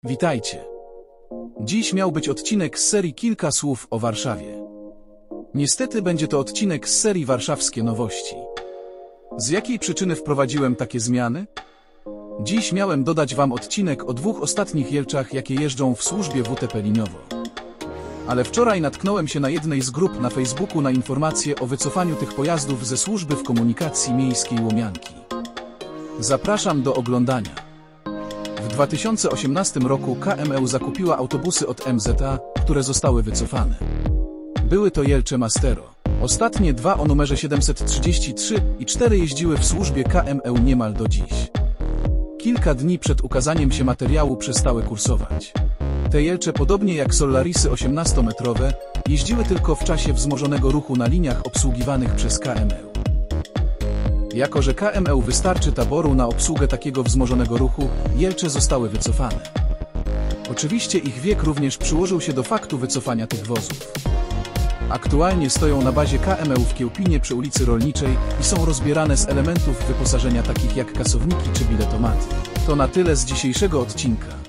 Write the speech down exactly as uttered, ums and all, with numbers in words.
Witajcie. Dziś miał być odcinek z serii Kilka słów o Warszawie. Niestety będzie to odcinek z serii Warszawskie Nowości. Z jakiej przyczyny wprowadziłem takie zmiany? Dziś miałem dodać wam odcinek o dwóch ostatnich Jelczach, jakie jeżdżą w służbie W T P liniowo. Ale wczoraj natknąłem się na jednej z grup na Facebooku na informację o wycofaniu tych pojazdów ze służby w komunikacji miejskiej Łomianki. Zapraszam do oglądania. W dwa tysiące osiemnastym roku K M E zakupiła autobusy od M Z A, które zostały wycofane. Były to Jelcze Mastero. Ostatnie dwa o numerze siedemset trzydzieści trzy i cztery jeździły w służbie K M E niemal do dziś. Kilka dni przed ukazaniem się materiału przestały kursować. Te Jelcze, podobnie jak Solarisy osiemnastometrowe, jeździły tylko w czasie wzmożonego ruchu na liniach obsługiwanych przez K M E. Jako że K M E wystarczy taboru na obsługę takiego wzmożonego ruchu, Jelcze zostały wycofane. Oczywiście ich wiek również przyłożył się do faktu wycofania tych wozów. Aktualnie stoją na bazie K M E w Kiełpinie przy ulicy Rolniczej i są rozbierane z elementów wyposażenia takich jak kasowniki czy biletomaty. To na tyle z dzisiejszego odcinka.